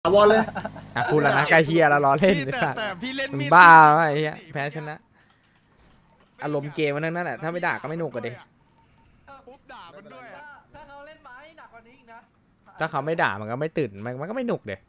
วอลเลยพูดแล้วนะใกล้เฮียแล้วล้อเล่นแต่พี่เล่นมึงมีดบ้าไอ้เหี้ยแพ้ชนะอารมณ์เกมมันนั่นแหละถ้าไม่ด่าก็ไม่หนุกกันดิปุ๊บด่ามันด้วยอะถ้าเขาเล่นไม้หนักกว่านี้อีกนะถ้าเขาไม่ด่ามันก็ไม่ตื่นมันก็ไม่หนุกเด็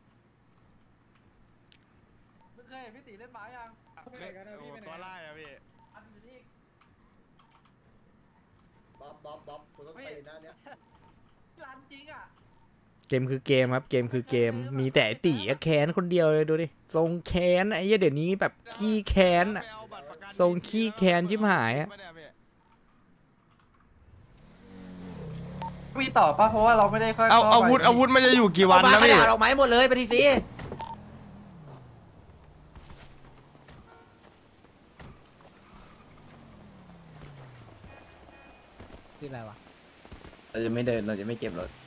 มึงเคยเห็นพี่ตีเล่นไม้ยังโอ้ตัวไล่อะพี่อันนี้บ๊อบกูต้องตีหน้าเนี้ยรันจริงอ่ะเกมคือเกมครับเกมคือเกมมีแต่ไอ้ตีแค้นคนเดียวเลยดูดิทรงแค้นไอ้เหี้ยเดี๋ยวนี้แบบขี้แค้นอะ ทรงขี้แค้นชิบหายอะมีต่อป่ะเพราะว่าเราไม่ได้ค่อยเอาอาวุธมันจะอยู่กี่วันนะพี่เอาไม้หมดเลยไปทีซีคืออะไรวะเราจะไม่เดินเราจะไม่เก็บรถ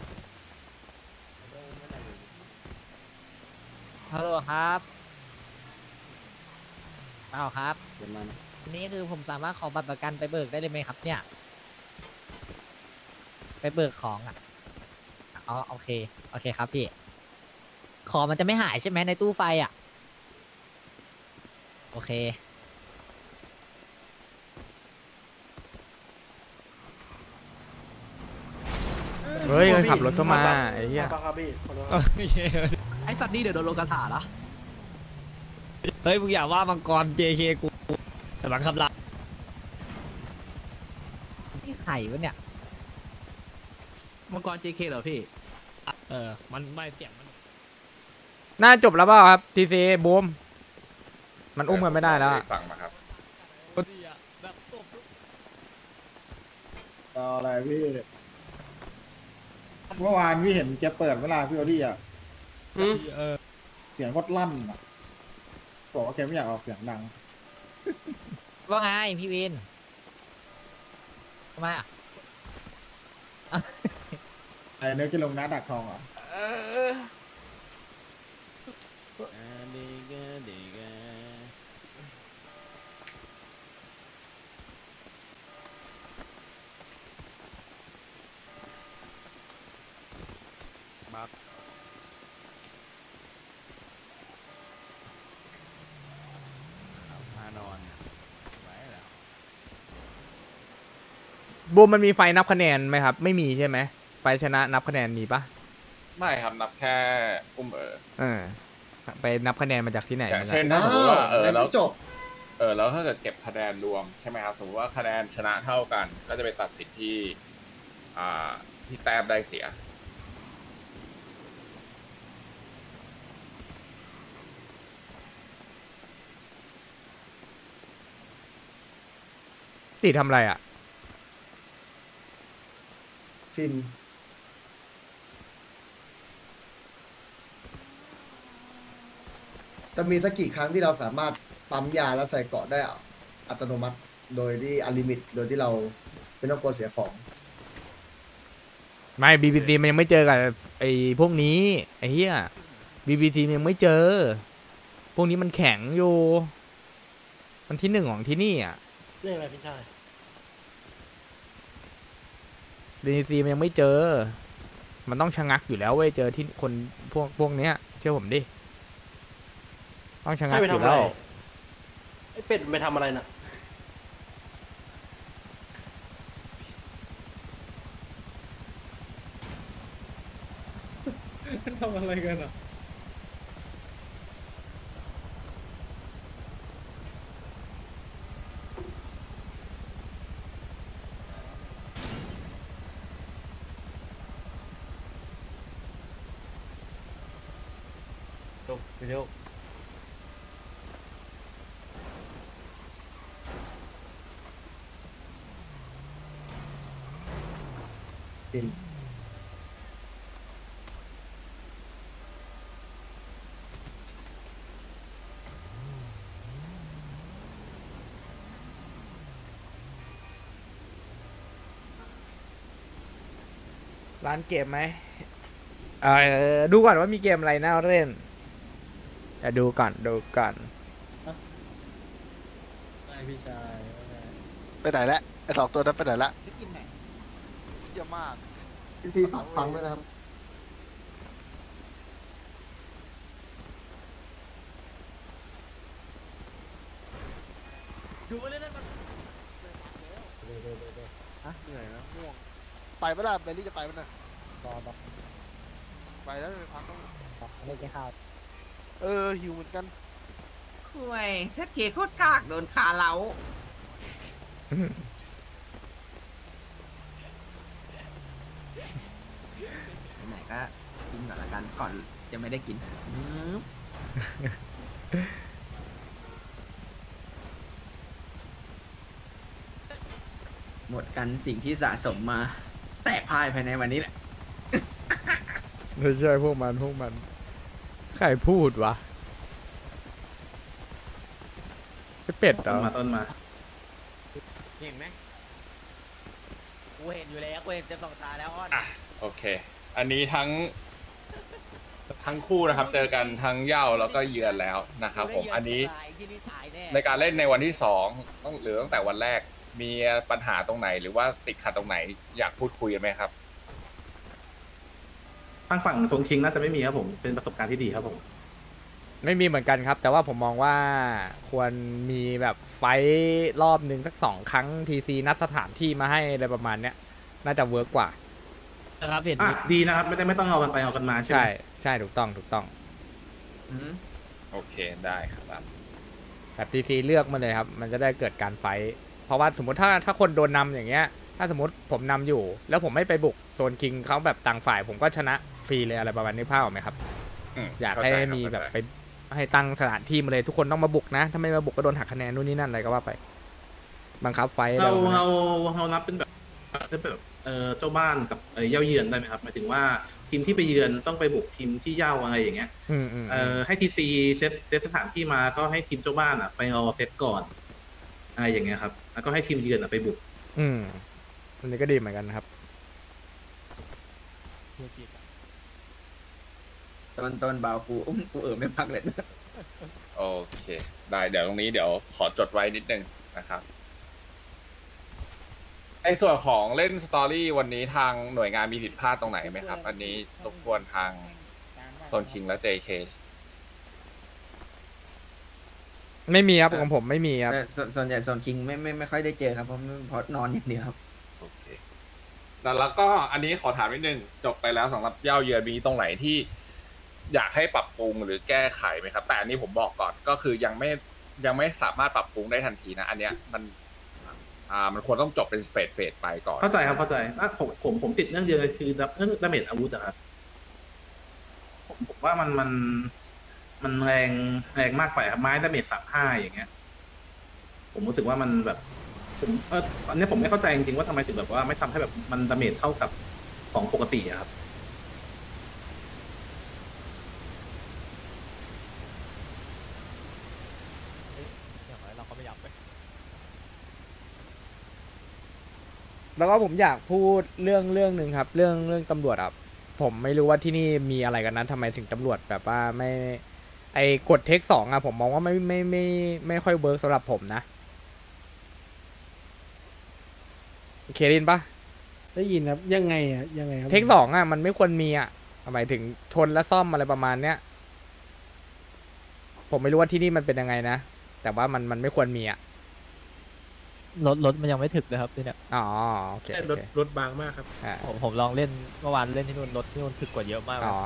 ฮัลโหลครับเอาครับเดี๋ยวมันนี่คือผมสามารถขอบัตรประกันไปเบิกได้เลยไหมครับเนี่ย ไปเบิกของอ่ะอ๋อโอเคโอเคครับพี่ ของมันจะไม่หายใช่ไหมในตู้ไฟอ่ะ โอเคเฮ้ยขับรถเข้ามาไอ้เหี้ยไอสัตว์นี่เดี๋ยวโดนลงกระถาละเฮ้ยมึงอย่าว่ามังกร JK กูแต่บังคับละนี่ไข่วะเนี่ยมังกร JK เหรอพี่มันไม่เสียงมันน่าจบแล้วเปล่าครับทีซีบูมมันอุ้มกันไม่ได้แล้วอะฟังมาครับดีอะแบบตบอะไรพี่เมื่อวานพี่เห็นแกเปิดเวลาพี่โอดี้อ่ะเสียงโคตรลั่นอ่ะบอกว่าแกไม่อยากออกเสียงดังว่าไงพี่วินทำไมอ่ะไอ้เนื้อจะลงน้าดักทองเหรอ่ะมานอนไว้แล้วบูมมันมีไฟนับคะแนนไหมครับ ไม่มีใช่ไหมไฟชนะนับคะแนนมีปะไม่ครับนับแค่ไปนับคะแนนมาจากที่ไหนอย่างมาเช่นถ้าสมมติว่าแล้วจบแล้วถ้าเกิดเก็บคะแนนรวมใช่ไหมครับสมมติว่าคะแนนชนะเท่ากัน ก็จะไปตัดสินที่ที่แต้มได้เสียตีทำอะไรอ่ะฟินจะมีสักกี่ครั้งที่เราสามารถปั๊มยาแล้วใส่เกาะได้อัตโนมัติ โดยที่อลิมิต โดยที่เราไม่ต้องกลัวเสียของไม่บีบีซีมันยังไม่เจอกับไอ้พวกนี้ไอ้เหี้ยบีบีซีมันยังไม่เจอ พวกนี้มันแข็งอยู่ มันที่หนึ่งของที่นี่อ่ะเรื่องอะไรพี่ชายบีบีซีมันยังไม่เจอ มันต้องชะงักอยู่แล้วเว้ยเจอที่คนพวกเนี้ยเชื่อผมดิต้องชะงักอยู่แล้วไอ้เป็ดไปทำอะไรน่ะทำอะไรกันอ่ะเร็วฟินร้านเกมไหมดูก่อนว่ามีเกมอะไรน่าเล่นดูก่อนพี่ชายไปไหนแล้วไอ้สองตัวนั้นไปไหนละเยอะมากพี่ซีฝากฟังด้วยนะครับดูไปเลยนะเหนื่อยแล้วง่วงไปเมื่อไหร่เบลลี่จะไปมันน่ะบอกไปแล้วไปพักต้องไม่กินข้าวหิวเหมือนกันคุยเซ็ตเคโคตรกากโดนขาเล้าไหนๆก็กินก่อนละกันก่อนจะไม่ได้กินหมดกันสิ่งที่สะสมมา แตกพ่ายภายในวันนี้แหละไม่ใช่พวกมันใครพูดวะไอ้เป็ดเหรอต้นมาเห็นไหมกูเห็นอยู่แล้วกูเห็นเต็มสองตาแล้วอ้อนอ่ะโอเค อันนี้ทั้งคู่นะครับ เจอกันทั้งเหย้าแล้วก็เยือนแล้วนะครับผมอันนี้ในการเล่นในวันที่2หรือตั้งแต่วันแรกมีปัญหาตรงไหนหรือว่าติดขัดตรงไหนอยากพูดคุยกันไหมครับทางฝั่งโซนคิงน่าจะไม่มีครับผมเป็นประสบการณ์ที่ดีครับผมไม่มีเหมือนกันครับ แต่ว่าผมมองว่าควรมีแบบไฟท์รอบหนึ่งสัก2 ครั้ง TC นัดสถานที่มาให้อะไรประมาณเนี้ยน่าจะเวิร์กกว่านะครับเห็นดีนะครับไม่ต้องเอากันไปเอากันมาใช่ไหมใช่ถูกต้องโอเคได้ครับแบบ TC เลือกมาเลยครับมันจะได้เกิดการไฟท์เพราะว่าสมมติถ้าคนโดนนำอย่างเงี้ยถ้าสมมติผมนำอยู่แล้วผมไม่ไปบุกโซนคิงเขาแบบต่างฝ่ายผมก็ชนะฟรีเลยอะไรประมาณนี้ภาพออกไหมครับอยากให้มีแบบไปให้ตั้งสถานที่มาเลยทุกคนต้องมาบุกนะถ้าไม่มาบุกก็โดนหักคะแนนนู่นนี่นั่นอะไรก็ว่าไปบังคับไฟเรานับเป็นแบบเจ้าบ้านกับเย่าเยือนได้ไหมครับหมายถึงว่าทีมที่ไปเยือนต้องไปบุกทีมที่เย่าอะไรอย่างเงี้ยให้ทีซีเซตสถานที่มาก็ให้ทีมเจ้าบ้านไปรอเซตก่อนอะไรอย่างเงี้ยครับแล้วก็ให้ทีมเยือนไปบุกอันนี้ก็ดีเหมือนกันนะครับต้นเบากูไม่พักเลยโอเคได้เดี๋ยวตรงนี้เดี๋ยวขอจดไว้นิดนึงนะครับในส่วนของเล่นสตอรี่วันนี้ทางหน่วยงานมีผิดพลาดตรงไหนไหมครับอันนี้รบกวนทางโซนคิงและ JK ไม่มีครับของผมไม่มีครับส่วนใหญ่โซนคิงไม่ค่อยได้เจอครับเพราะนอนอย่างเดียวครับโอเคแล้วก็อันนี้ขอถามนิดนึงจบไปแล้วสำหรับเย่าเยือนมีตรงไหนที่อยากให้ปรับปรุงหรือแก้ไขไหมครับแต่อันนี้ผมบอกก่อนก็คือยังไม่สามารถปรับปรุงได้ทันทีนะอันเนี้ยมันควรต้องจบเป็นเฟสไปก่อนเข้าใจครับเข้าใจผมติดเรื่องเดียวคือเรื่องดาเมจอาวุธครับผมว่ามันแรงมากไปครับไม้ดาเมจ35อย่างเงี้ยผมรู้สึกว่ามันแบบผมตอนนี้ผมไม่เข้าใจจริงๆว่าทำไมถึงแบบว่าไม่ทำให้แบบมันดาเมจเท่ากับของปกติครับแล้วก็ผมอยากพูดเรื่องหนึ่งครับเรื่องตำรวจครับผมไม่รู้ว่าที่นี่มีอะไรกันนะทำไมถึงตำรวจแบบว่าไม่ไอ้กดเทค2อะผมมองว่าไม่ค่อยเวิร์กสำหรับผมนะเครินปะได้ยินครับยังไงครับเทค2อะมันไม่ควรมีอะหมายถึงชนและซ่อมอะไรประมาณเนี้ยผมไม่รู้ว่าที่นี่มันเป็นยังไงนะแต่ว่ามันไม่ควรมีอะรถมันยังไม่ถึกเลยครับที่เนี่ยอ๋อโอเครถบางมากครับผมลองเล่นเมื่อวานเล่นที่นู่นรถที่นู่นถึกกว่าเยอะมากอ๋อ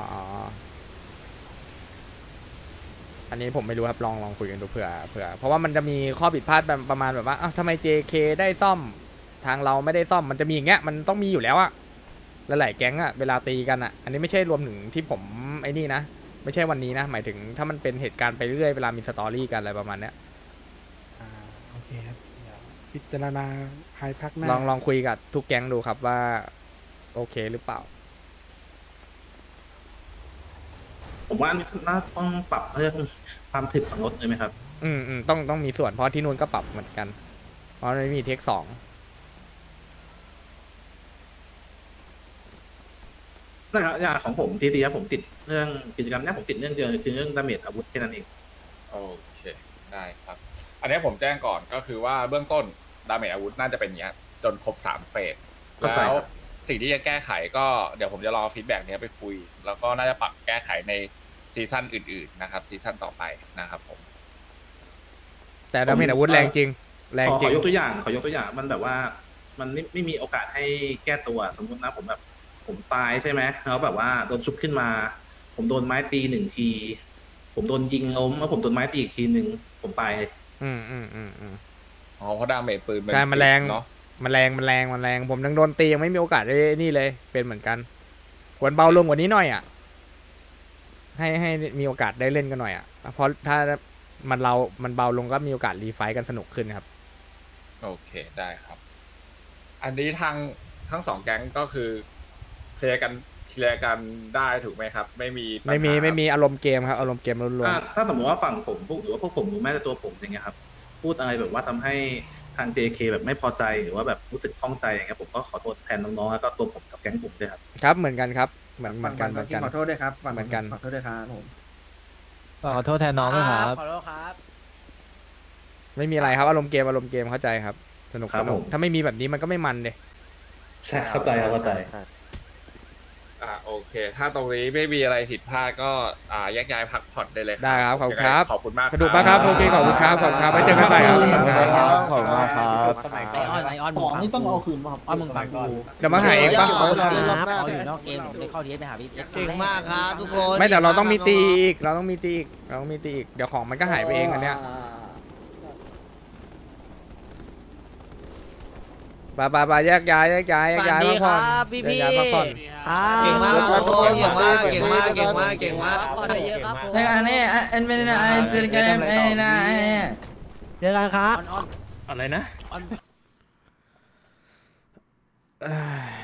อันนี้ผมไม่รู้ครับลองคุยกันดูเผื่อเพราะว่ามันจะมีข้อผิดพลาดประมาณแบบว่าอ้าวทำไม JK ได้ซ่อมทางเราไม่ได้ซ่อมมันจะมีอย่างเงี้ยมันต้องมีอยู่แล้วอะหลายๆแก๊งอะเวลาตีกันอะอันนี้ไม่ใช่รวมถึงที่ผมไอ้นี่นะไม่ใช่วันนี้นะหมายถึงถ้ามันเป็นเหตุการณ์ไปเรื่อยเวลามีสตอรี่กันอะไรประมาณเนี้ยโอเคครับพิจารณาภายภาคหน้าลองคุยกับทุกแก๊งดูครับว่าโอเคหรือเปล่าผมว่าน่าต้องปรับเรื่องความถึกของรถเลยไหมครับต้องมีส่วนเพราะที่นู่นก็ปรับเหมือนกันเพราะไม่มีเทค2 นะครับอย่างของผมทีครับผมติดเรื่องกิจกรรมนี้ผมติดเรื่องเดียวคือเรื่องดาเมจอาวุธแค่นั้นเองโอเคได้ครับอันนี้ผมแจ้งก่อนก็คือว่าเบื้องต้นดาเมจอาวุธน่าจะเป็นอย่างนี้จนครบ3เฟสแล้วสิ่งที่จะแก้ไขก็เดี๋ยวผมจะรอฟีดแบ็กนี้ไปคุยแล้วก็น่าจะปรับแก้ไขในซีซั่นอื่นๆนะครับซีซั่นต่อไปนะครับผมแต่ดาเมจอาวุธแรงจริงแรงขจริงอยกตัวอย่างมันแบบว่ามันไม่มีโอกาสให้แก้ตัวสมมตินะผมแบบผมตายใช่ไหมแล้วแบบว่าโดนชุบขึ้นมา ผมโดนไม้ตีหนึ่งที ผมโดนยิงล้มแล้วผมโดนไม้ตีอีกทีหนึ่งผมตายเลยอ๋อเพราะดาเมจปืนใช่มันแรงเนาะมันแรงผมยังโดนตียังไม่มีโอกาสได้นี่เลยเป็นเหมือนกันควรเบาลงกว่านี้หน่อยอ่ะให้มีโอกาสได้เล่นกันหน่อยอ่ะเพราะถ้ามันเบาลงก็มีโอกาสรีไฟท์กันสนุกขึ้นครับโอเคได้ครับ อันนี้ทั้งสองแก๊งก็คือเคลียร์กันได้ถูกไหมครับ ไม่มีปัญหาไม่มีอารมณ์เกมครับอารมณ์เกมล้วนถ้าสมมติว่าฝั่งผมหรือว่าพวกผมหรือแม้แต่ตัวผมอย่างเงี้ยครับพูดอะไรแบบว่าทำให้ทาง JK แบบไม่พอใจหรือว่าแบบรู้สึกข้องใจอย่างเงี้ยผมก็ขอโทษแทนน้องๆแล้วก็ตัวผมกับแก๊งผมด้วยครับครับเหมือนกันครับเหมือนกันขอโทษด้วยครับฝั่งเหมือนกันขอโทษด้วยครับผมขอโทษแทนน้องด้วยครับขอโทษครับไม่มีอะไรครับอารมณ์เกมเข้าใจครับสนุกครับผมถ้าไม่มีแบบนี้มันก็ไม่มันเลยใช่เข้าใจเข้าใจโอเค ถ้าตรงนี้ไม่มีอะไรผิดพลาดก็แยกย้ายพักผ่อนได้เลยได้ครับขอบคุณครับขอบคุณมากสนุกมากครับโอเคขอบคุณครับไว้เจอกันใหม่ครับขอบคุณมากครับไอออนของนี่ต้องเอาคืนป่ะครับอ้อนมึงฟังกูเดี๋ยวมาหาเองปะเอาอยู่นอกเกมผมได้เข้าเทสไปหาพี่เก่งมากครับทุกคนไม่แต่เราต้องมีตีอีกเดี๋ยวของมันก็หายไปเองอันเนี้ยบาแยกย้ายพักผ่อนแยกย้ายพักผ่อนเก่งมากครับเก่งมากเก่งมากขอเยอะครับผมในอันนี้อันเป็นอะไรเจอกันนะเจอกันครับอะไรนะเอ้ย